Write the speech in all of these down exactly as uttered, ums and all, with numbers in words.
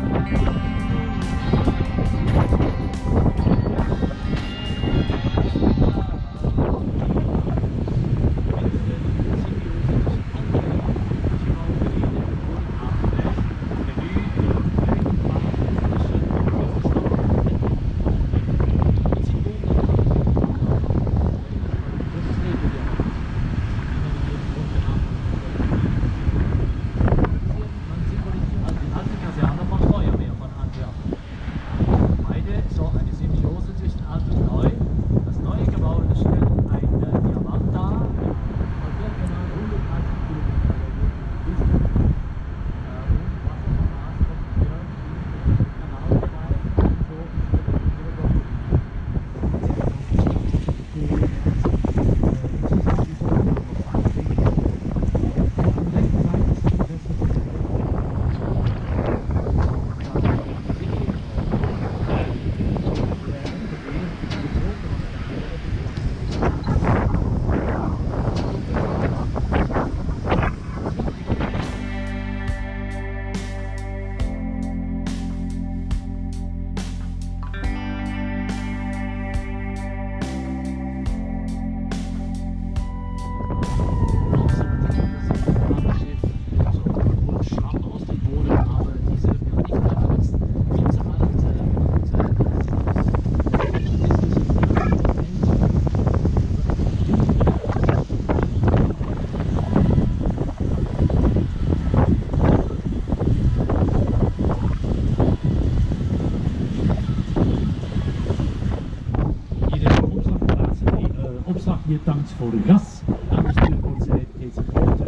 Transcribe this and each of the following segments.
Tanks voor gas. Aan de stuurboordzijde deze grote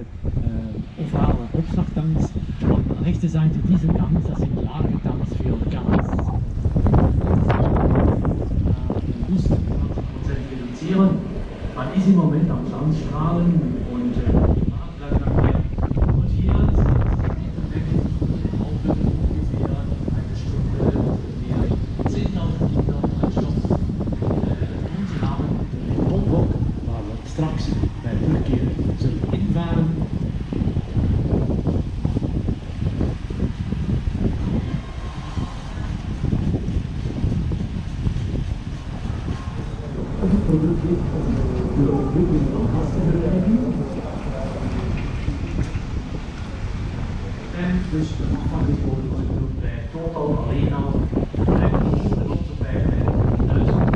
uh, ovale opslagtanks. Op rechts zijn deze tanks, dat zijn lage tanks voor gas. Dus identifizieren. Man ist im Moment am Sandstrahlen und äh, und hier ist auch ungefähr eine Stunde mehr zehntausend Liter Brennstoff. Und sie haben den Wohnblock, waar we straks bij terugkeren zullen invaren. Het product ligt de ontwikkeling van gastenbedrijven. En dus de afhankelijk worden wordt bij Total alleen al bij de losse bij duizend.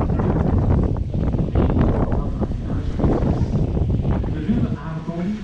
De ruwe aardolie.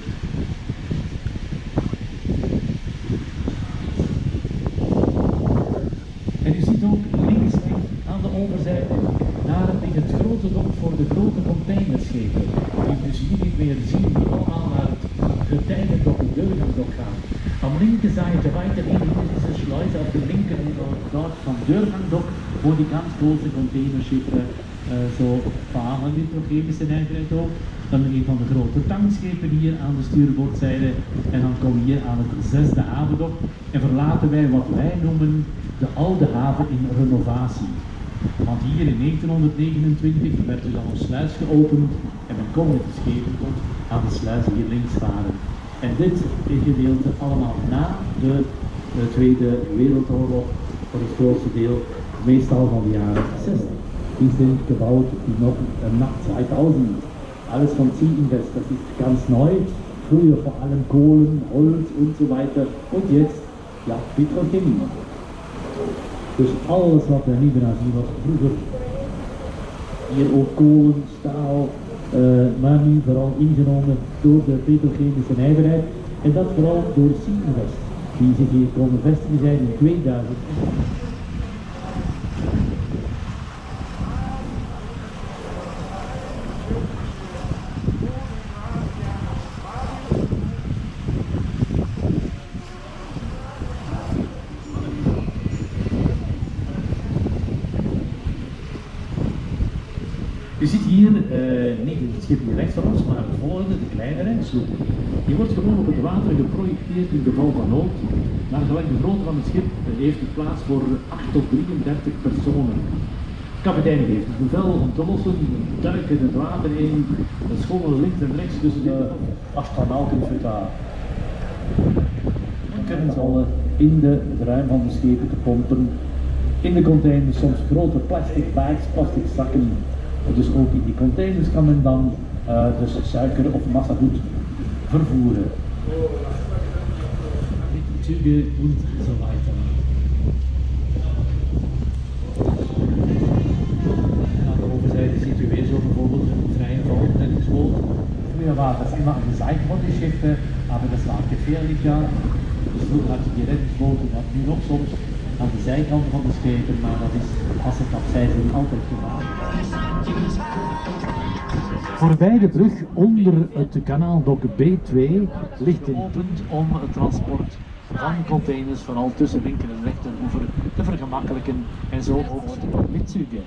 En u ziet ook links aan de overzijde, daar ligt het grote dok voor de grote containerschepen. Die dus hier niet meer zien, die allemaal naar het Getijnendok, het Durgandok gaan. Am linken Seite weiterhin in diese Schleuse auf dem linken dort vom Durgandok, wo die ganz großen Containerschiffe äh, so fahren, die chemische Nijverheid ook. Dan een van de grote tankschepen hier aan de stuurboordzijde en dan komen we hier aan het zesde havendok en verlaten wij wat wij noemen de oude haven in renovatie. Want hier in negentienhonderdnegenentwintig werd dus al een sluis geopend en men kon met de schepen tot aan de sluis hier links varen. En dit gedeelte allemaal na de, de Tweede Wereldoorlog, voor het grootste deel, meestal van de jaren zestig. Die sind gebaut noch nach zweitausend. Alles von Ziegenwest, das ist ganz neu. Früher vor allem Kohlen, Holz und so weiter. Und jetzt, ja, Petrochemie. Dus alles wat we nu gaan zien was vroeger. Hier ook kolen, staal, uh, maar nu vooral ingenomen door de petrochemische nijverheid. En dat vooral door Ziegenwest, die zich hier komen vestigen zijn in tweeduizend. Je ziet hier uh, niet het schip hier rechts van ons, maar het volgende, de kleinere sloep. Die wordt gewoon op het water geprojecteerd in geval van nood. Naar gelang de grootte van het schip heeft het plaats voor acht tot drieëndertig personen. De kapitein heeft het bevel om te lossen, duiken het water in, schommelen links en rechts tussen de astronauten. Dan kunnen ze al in de het ruim van de schepen te pompen. In de containers soms grote plastic bags, plastic zakken. Dus ook in die containers kan men dan uh, dus suiker of massagoed vervoeren. Züge und so weiter. En aan de overzijde ziet u weer zo bijvoorbeeld een vrije val en een schoot. Früher war das immer an der Seite von den Schiffen, aber das war gefährlicher. Dus toen had je die reddingsboten, dat nu nog soms aan de zijkant van de schepen, maar dat is als het kapseizen altijd gedaan. Voorbij de brug onder het kanaaldok B twee ligt een punt om het transport van containers, vooral tussen linker en rechteroever, te vergemakkelijken en zo ook met Züge.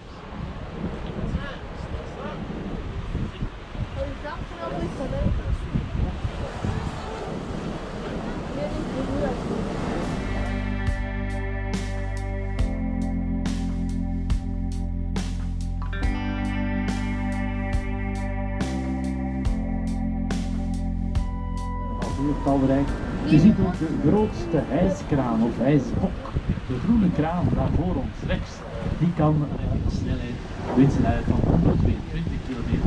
Talrijk. Je ziet ook de grootste hijskraan of hijsbok, de groene kraan daar voor ons rechts, die kan een snelheid, windsnelheid van honderdtweeëntwintig kilometer.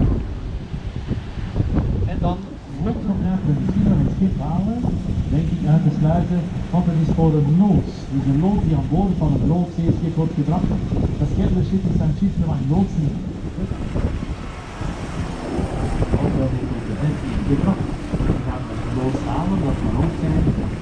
En dan vlot nog naar de misschien nog een schip halen, denk ik uit te sluiten, want het is voor een loods. Dus een lood die aan boord van een grootzeeschip wordt gebracht. Dat scherpe schip is een schip dat mag loodsen. Ook wel dit op de dertien gebracht. Loods halen, dat kan ook zijn.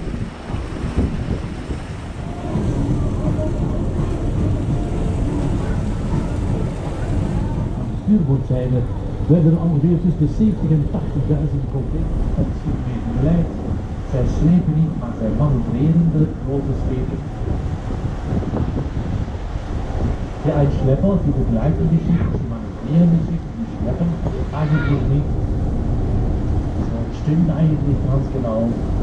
Aan de stuurboordzijde werden er ongeveer tussen de zeventig en tachtigduizend containers op het schip mee begeleid. Zij slepen niet, maar zij manoeuvreren de grote schepen. Ja, als Schlepper, die begleiten die Schiffe, die manoeuvreren die Schiffe, die schleppen eigentlich nicht. Stimmt eigentlich ganz genau.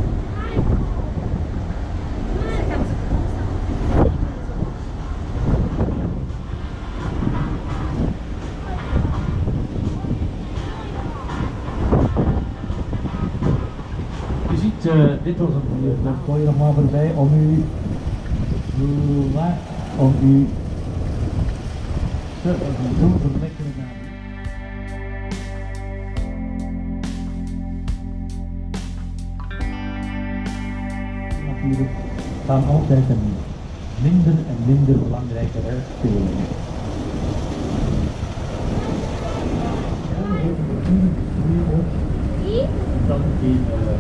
Je ziet, uh, dit was een daar gooi je nog maar voorbij om u, om u te doen verlekkeren naar. Gaan altijd een minder en minder belangrijke rol spelen. Dan die uh,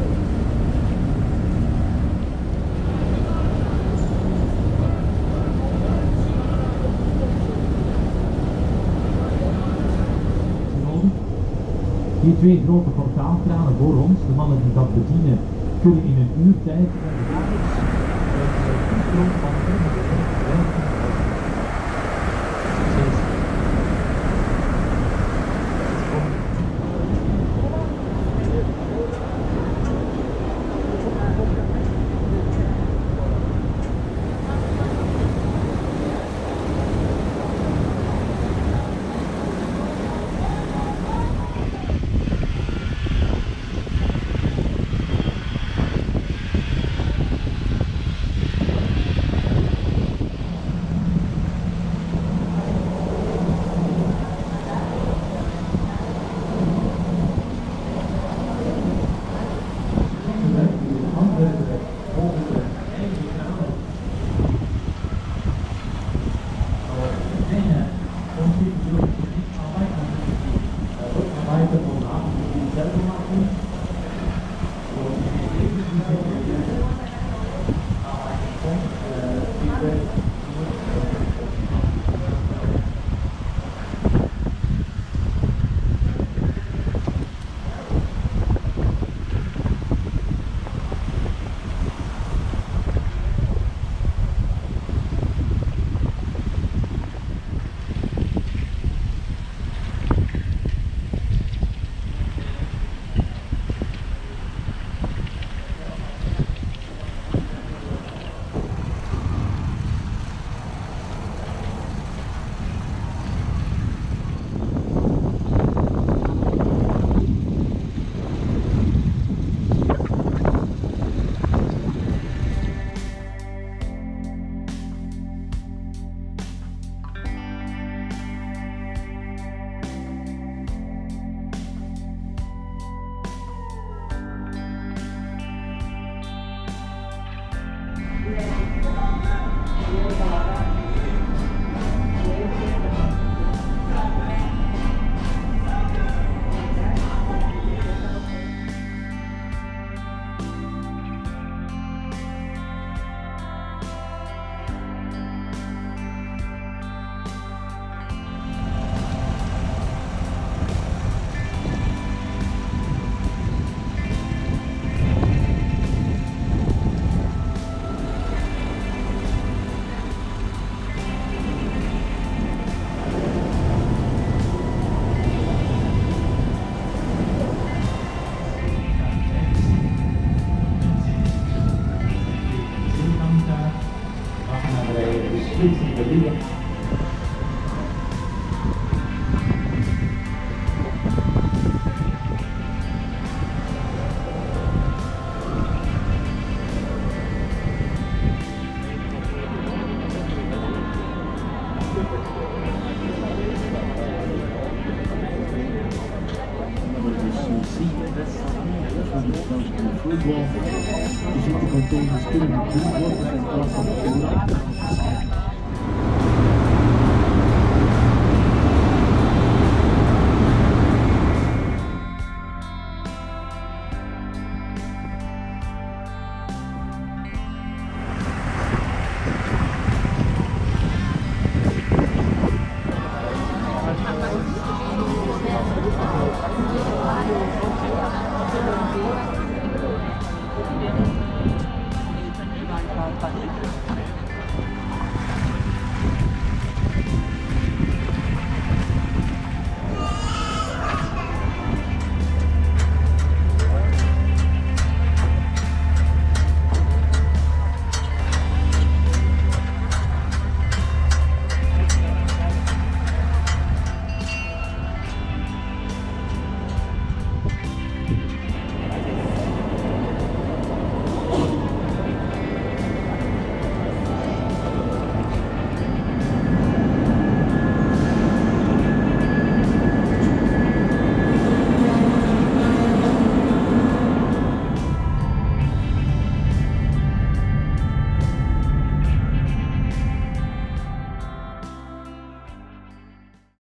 die twee grote portaalkranen voor ons, de mannen die dat bedienen, kunnen in een uurtijd van flitsende licht. Voetbal. Je ziet de containers kunnen niet worden.